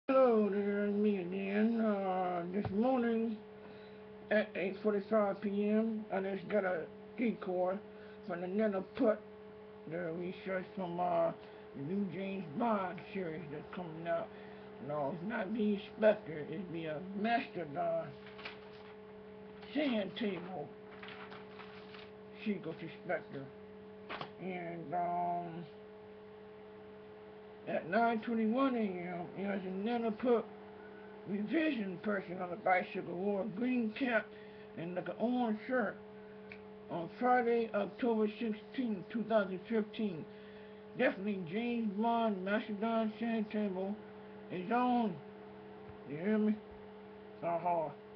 Hello, there's me again. This morning at 8:45 p.m., I just got a decoy from the Nether Put, the research from the new James Bond series that's coming out. No, it's not be Spectre, it's be a MASSADDON sand table sequel to Spectre. And at 9:21 a.m., there's a Nether Put revision person on a bicycle wore a green cap and like an orange shirt on Friday, October 16, 2015. Definitely James Bond MASSADDON Sand Table is on. You hear me? Aha.